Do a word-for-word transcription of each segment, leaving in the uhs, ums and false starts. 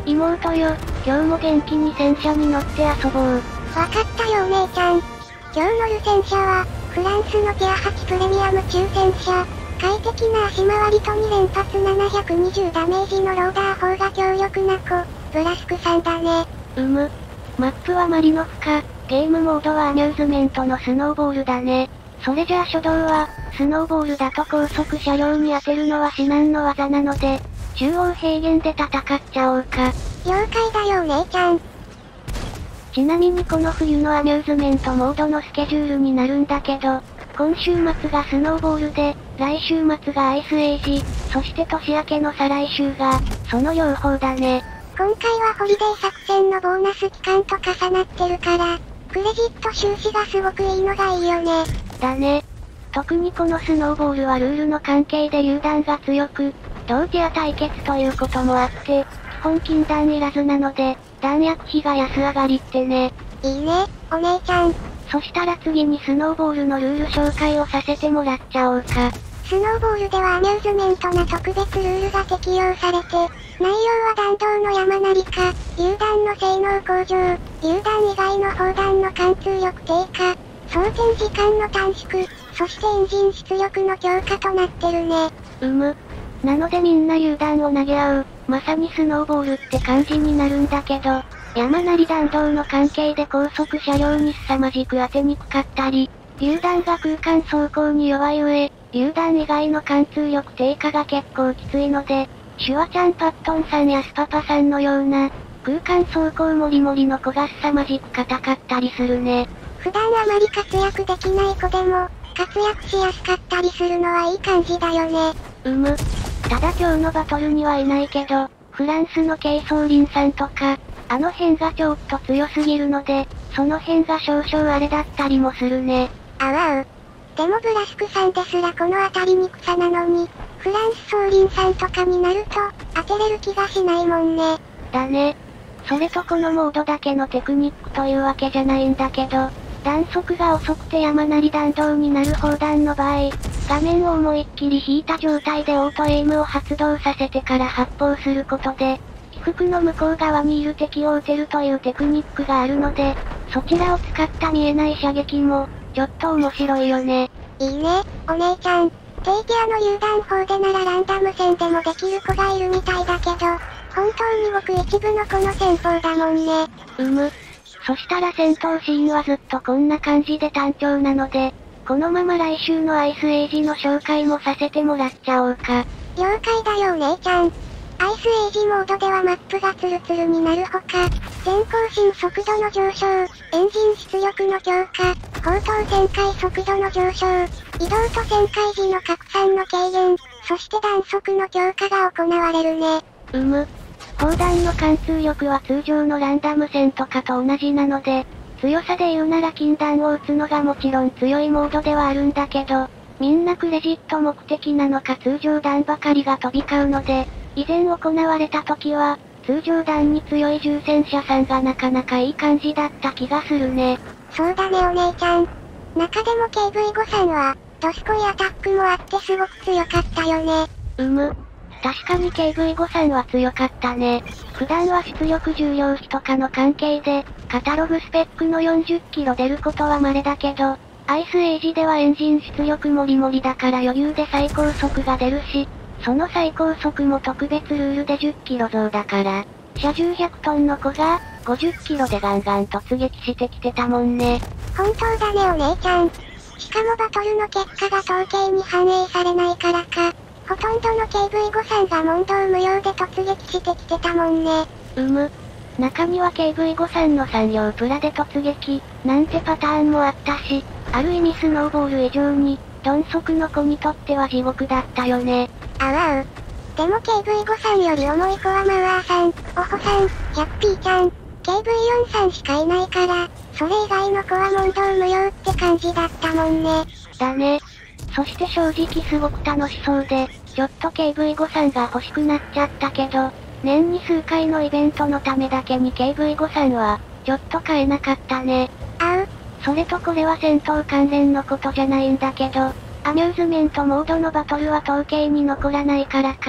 妹よ、今日も元気に戦車に乗って遊ぼう。 わかったよお姉ちゃん。今日乗る戦車は、フランスのティアはちプレミアム中戦車。快適な足回りとに連発ななひゃくにじゅうダメージのローダー砲が強力な子、ブラスクさんだね。 うむ。マップはマリノフか、ゲームモードはアミューズメントのスノーボールだね。それじゃあ初動は、スノーボールだと高速車両に当てるのは至難の技なので、中央平原で戦っちゃおうか。 了解だよお姉ちゃん。 ちなみにこの冬のアミューズメントモードのスケジュールになるんだけど、今週末がスノーボールで、来週末がアイスエイジ、そして年明けの再来週が、その両方だね。 今回はホリデー作戦のボーナス期間と重なってるから、クレジット収支がすごくいいのがいいよね。 だね。特にこのスノーボールはルールの関係で榴弾が強く、同ティア対決ということもあって、基本禁弾いらずなので、弾薬費が安上がりってね。 いいね、お姉ちゃん。 そしたら次にスノーボールのルール紹介をさせてもらっちゃおうか。 スノーボールではアミューズメントな特別ルールが適用されて、内容は弾道の山なりか、榴弾の性能向上、榴弾以外の砲弾の貫通力低下、装填時間の短縮、そしてエンジン出力の強化となってるね。 うむ。なのでみんな榴弾を投げ合う、まさにスノーボールって感じになるんだけど、山なり弾道の関係で高速車両に凄まじく当てにくかったり、榴弾が空間走行に弱い上、榴弾以外の貫通力低下が結構きついので、シュワちゃんパットンさんやスパパさんのような、空間走行もりもりの子が凄まじく硬かったりするね。 普段あまり活躍できない子でも、活躍しやすかったりするのはいい感じだよね。 うむ。ただ今日のバトルにはいないけど、フランスのケイソーリンさんとか、あの辺がちょっと強すぎるので、その辺が少々あれだったりもするね。 あわう。でもブラスクさんですらこの辺りに草なのに、フランスソーリンさんとかになると、当てれる気がしないもんね。 だね。それとこのモードだけのテクニックというわけじゃないんだけど、弾速が遅くて山なり弾道になる砲弾の場合、画面を思いっきり引いた状態でオートエイムを発動させてから発砲することで、起伏の向こう側にいる敵を撃てるというテクニックがあるので、そちらを使った見えない射撃も、ちょっと面白いよね。 いいね、お姉ちゃん。低ティアの榴弾砲でならランダム戦でもできる子がいるみたいだけど、本当にごく一部の子の戦法だもんね。 うむ。そしたら戦闘シーンはずっとこんな感じで単調なので、このまま来週のアイスエイジの紹介もさせてもらっちゃおうか。 了解だよお姉ちゃん。アイスエイジモードではマップがツルツルになるほか、全行進速度の上昇、エンジン出力の強化、砲塔旋回速度の上昇、移動と旋回時の拡散の軽減、そして弾速の強化が行われるね。 うむ。砲弾の貫通力は通常のランダム戦とかと同じなので、強さで言うなら禁弾を撃つのがもちろん強いモードではあるんだけど、みんなクレジット目的なのか通常弾ばかりが飛び交うので、以前行われた時は、通常弾に強い重戦車さんがなかなかいい感じだった気がするね。 そうだねお姉ちゃん。中でも ケーブイご さんは、ドスコイアタックもあってすごく強かったよね。 うむ。確かに ケーブイご さんは強かったね。普段は出力重量比とかの関係で、カタログスペックのよんじゅっキロ出ることは稀だけど、アイスエイジではエンジン出力もりもりだから余裕で最高速が出るし、その最高速も特別ルールでじゅっキロ増だから、車重ひゃくトンの子が、ごじゅっキロでガンガン突撃してきてたもんね。 本当だねお姉ちゃん。しかもバトルの結果が統計に反映されないからか、ほとんどの ケーブイご さんが問答無用で突撃してきてたもんね。 うむ。中には ケーブイご さんのさん両プラで突撃、なんてパターンもあったし、ある意味スノーボール以上に、鈍足の子にとっては地獄だったよね。 あわう。でも ケーブイご さんより重い子はマワーさん、オホさん、ヒャッピーちゃん、ケーブイよん さんしかいないから、それ以外の子は問答無用って感じだったもんね。 だね。そして正直すごく楽しそうで、ちょっと ケーブイご さんが欲しくなっちゃったけど、年に数回のイベントのためだけに ケーブイご さんは、ちょっと買えなかったね。 あう。 それとこれは戦闘関連のことじゃないんだけど、アミューズメントモードのバトルは統計に残らないからか、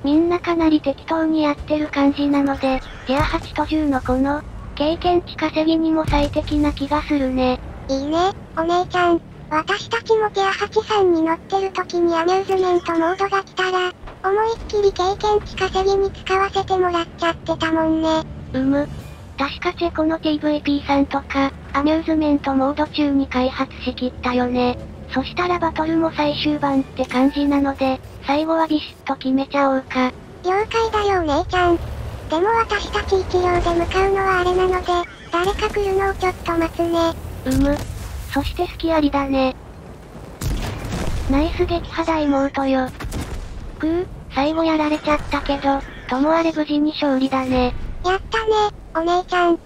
みんなかなり適当にやってる感じなので、ティアはちとじゅうのこの、経験値稼ぎにも最適な気がするね。 いいね、お姉ちゃん。私たちもティアはちさんに乗ってる時にアミューズメントモードが来たら、思いっきり経験値稼ぎに使わせてもらっちゃってたもんね。 うむ。確かチェコの ティーブイピー さんとか、アミューズメントモード中に開発しきったよね。そしたらバトルも最終盤って感じなので、最後はビシッと決めちゃおうか。 了解だよお姉ちゃん。でも私たち一両で向かうのはあれなので、誰か来るのをちょっと待つね。 うむ。そして隙ありだね。ナイス撃破大妹よ。くぅ、最後やられちゃったけど、ともあれ無事に勝利だね。 やったね、お姉ちゃん。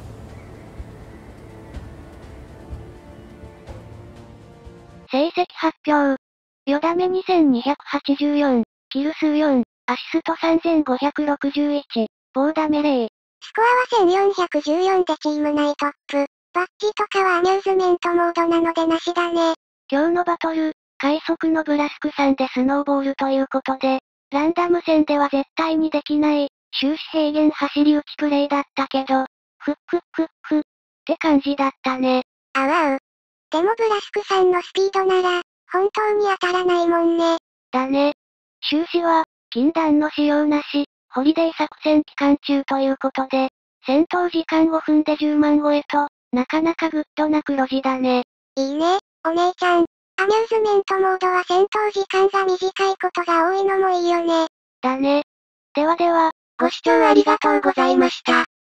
成績発表。よだめにせんにひゃくはちじゅうよん、キル数よん、アシストさんぜんごひゃくろくじゅういち、棒ダメゼロ。 スコアはせんよんひゃくじゅうよんでチーム内トップ。バッジとかはアミューズメントモードなのでなしだね。 今日のバトル、快速のブラスクさんでスノーボールということで、ランダム戦では絶対にできない、終始平原走り打ちプレイだったけど、ふっくっくっく、って感じだったね。 あうあう。でもブラスクさんのスピードなら、本当に当たらないもんね。 だね。終始は、禁断の使用なし、ホリデー作戦期間中ということで、戦闘時間ごふんでじゅうまん超えと、なかなかグッドな黒字だね。 いいね、お姉ちゃん。アミューズメントモードは戦闘時間が短いことが多いのもいいよね。 だね。ではでは、 ご視聴ありがとうございました。